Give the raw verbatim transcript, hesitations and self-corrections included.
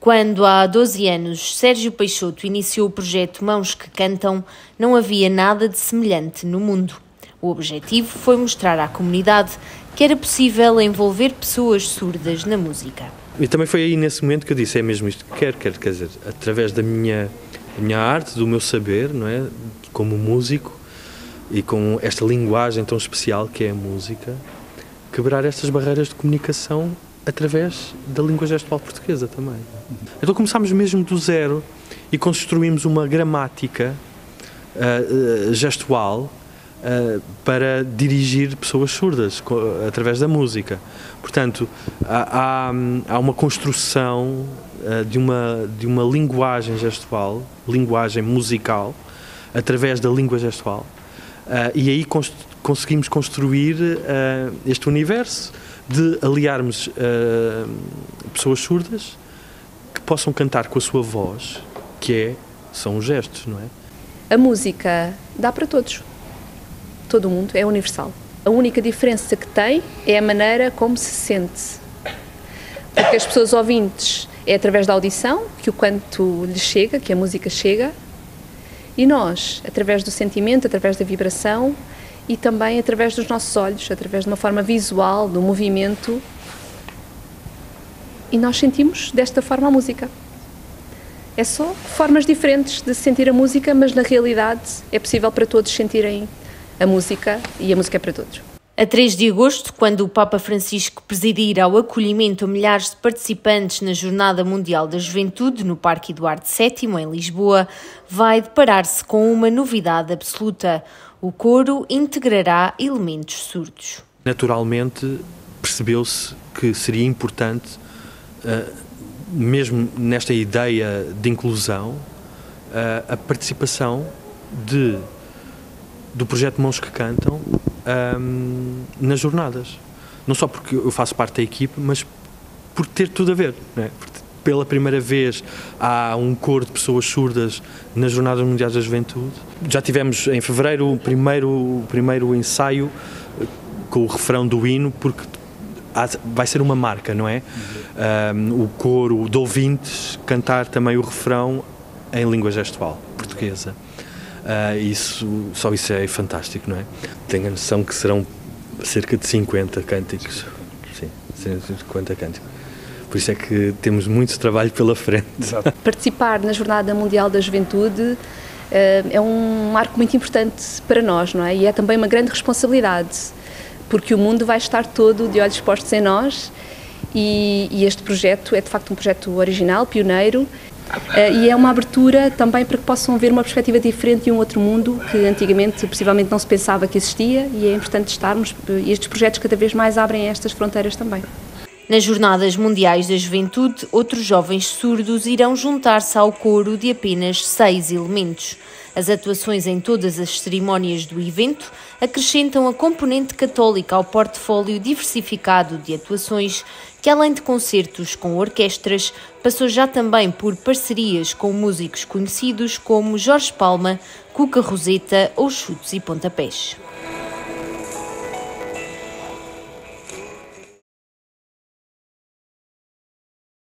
Quando, há doze anos, Sérgio Peixoto iniciou o projeto Mãos que Cantam, não havia nada de semelhante no mundo. O objetivo foi mostrar à comunidade que era possível envolver pessoas surdas na música. E também foi aí nesse momento que eu disse, é mesmo isto que quero, quero quer dizer, através da minha, da minha arte, do meu saber, não é? Como músico e com esta linguagem tão especial que é a música, quebrar estas barreiras de comunicação através da língua gestual portuguesa também. Então começámos mesmo do zero e construímos uma gramática uh, uh, gestual uh, para dirigir pessoas surdas através da música. Portanto, há, há, há uma construção uh, de, uma, de uma linguagem gestual, linguagem musical, através da língua gestual, uh, e aí cons conseguimos construir uh, este universo de aliarmos uh, pessoas surdas que possam cantar com a sua voz, que é, são os gestos, não é? A música dá para todos. Todo mundo é universal. A única diferença que tem é a maneira como se sente. Porque as pessoas ouvintes é através da audição que o canto lhes chega, que a música chega, e nós, através do sentimento, através da vibração, e também através dos nossos olhos, através de uma forma visual, do movimento. E nós sentimos desta forma a música. É só formas diferentes de sentir a música, mas na realidade é possível para todos sentirem a música e a música é para todos. A três de agosto, quando o Papa Francisco presidir ao acolhimento a milhares de participantes na Jornada Mundial da Juventude no Parque Eduardo sétimo, em Lisboa, vai deparar-se com uma novidade absoluta. O coro integrará elementos surdos. Naturalmente, percebeu-se que seria importante, uh, mesmo nesta ideia de inclusão, uh, a participação de, do projeto Mãos que Cantam um, nas jornadas. Não só porque eu faço parte da equipe, mas por ter tudo a ver, não é? Porque pela primeira vez há um coro de pessoas surdas nas Jornadas Mundiais da Juventude. Já tivemos em fevereiro o primeiro, o primeiro ensaio com o refrão do hino, porque há, vai ser uma marca, não é? Um, o coro de ouvintes cantar também o refrão em língua gestual portuguesa. Uh, isso, só isso é fantástico, não é? Tenho a noção que serão cerca de cinquenta cânticos. Sim, cinquenta cânticos. Por isso é que temos muito trabalho pela frente. Exato. Participar na Jornada Mundial da Juventude uh, é um marco muito importante para nós, não é? E é também uma grande responsabilidade, porque o mundo vai estar todo de olhos postos em nós e, e este projeto é de facto um projeto original, pioneiro, uh, e é uma abertura também para que possam ver uma perspectiva diferente e um outro mundo que antigamente possivelmente não se pensava que existia, e é importante estarmos, e estes projetos cada vez mais abrem estas fronteiras também. Nas Jornadas Mundiais da Juventude, outros jovens surdos irão juntar-se ao coro de apenas seis elementos. As atuações em todas as cerimónias do evento acrescentam a componente católica ao portfólio diversificado de atuações, que além de concertos com orquestras, passou já também por parcerias com músicos conhecidos como Jorge Palma, Cuca Roseta ou Chutes e Pontapés.